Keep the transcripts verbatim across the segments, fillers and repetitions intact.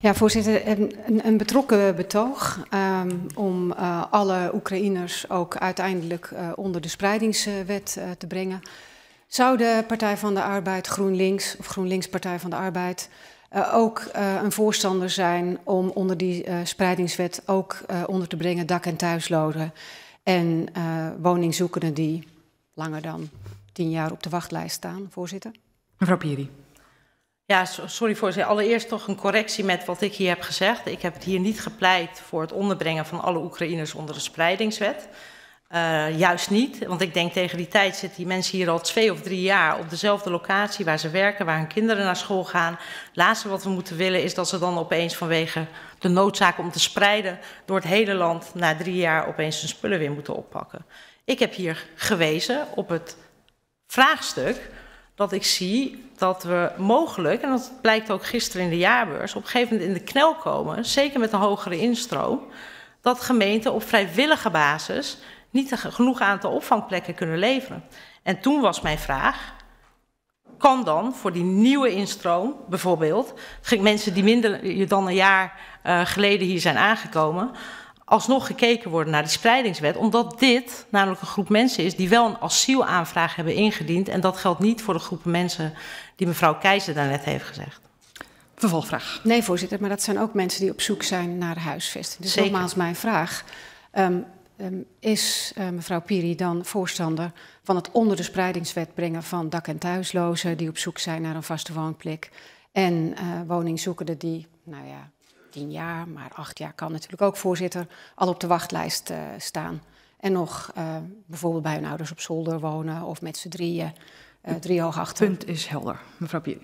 Ja, voorzitter, een, een betrokken betoog um, om uh, alle Oekraïners ook uiteindelijk uh, onder de spreidingswet uh, te brengen. Zou de Partij van de Arbeid, GroenLinks of GroenLinks Partij van de Arbeid uh, ook uh, een voorstander zijn om onder die uh, spreidingswet ook uh, onder te brengen dak- en thuislozen en uh, woningzoekenden die langer dan tien jaar op de wachtlijst staan, voorzitter? Mevrouw Piri. Ja, sorry voorzitter. Allereerst toch een correctie met wat ik hier heb gezegd. Ik heb het hier niet gepleit voor het onderbrengen van alle Oekraïners onder de spreidingswet. Uh, juist niet, want ik denk tegen die tijd zitten die mensen hier al twee of drie jaar op dezelfde locatie waar ze werken, waar hun kinderen naar school gaan. Het laatste wat we moeten willen is dat ze dan opeens vanwege de noodzaak om te spreiden door het hele land na drie jaar opeens hun spullen weer moeten oppakken. Ik heb hier gewezen op het vraagstuk dat ik zie dat we mogelijk, en dat blijkt ook gisteren in de jaarbeurs, op een gegeven moment in de knel komen, zeker met een hogere instroom, dat gemeenten op vrijwillige basis niet een genoeg aantal opvangplekken kunnen leveren. En toen was mijn vraag, kan dan voor die nieuwe instroom, bijvoorbeeld, mensen die minder dan een jaar uh, geleden hier zijn aangekomen, alsnog gekeken worden naar die spreidingswet, omdat dit namelijk een groep mensen is die wel een asielaanvraag hebben ingediend. En dat geldt niet voor de groepen mensen die mevrouw Keizer daarnet heeft gezegd. Vervolgvraag. Nee, voorzitter, maar dat zijn ook mensen die op zoek zijn naar huisvesting. Dus Zeker. nogmaals mijn vraag. Um, um, is uh, mevrouw Piri dan voorstander van het onder de spreidingswet brengen van dak- en thuislozen die op zoek zijn naar een vaste woonplek en uh, woningzoekenden die, nou ja, tien jaar, maar acht jaar kan natuurlijk ook, voorzitter, al op de wachtlijst uh, staan. En nog uh, bijvoorbeeld bij hun ouders op zolder wonen of met z'n drieën, uh, driehoog achter. Punt is helder. Mevrouw Piri.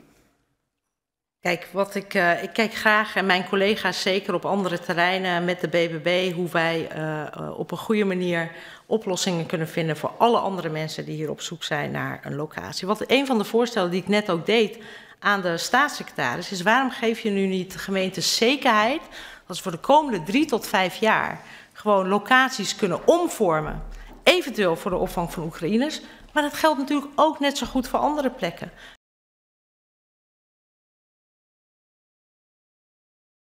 Kijk, wat ik, uh, ik kijk graag, en mijn collega's zeker op andere terreinen met de B B B, hoe wij uh, uh, op een goede manier oplossingen kunnen vinden voor alle andere mensen die hier op zoek zijn naar een locatie. Wat een van de voorstellen die ik net ook deed aan de staatssecretaris is, waarom geef je nu niet de gemeente zekerheid dat ze voor de komende drie tot vijf jaar gewoon locaties kunnen omvormen, eventueel voor de opvang van Oekraïners. Maar dat geldt natuurlijk ook net zo goed voor andere plekken.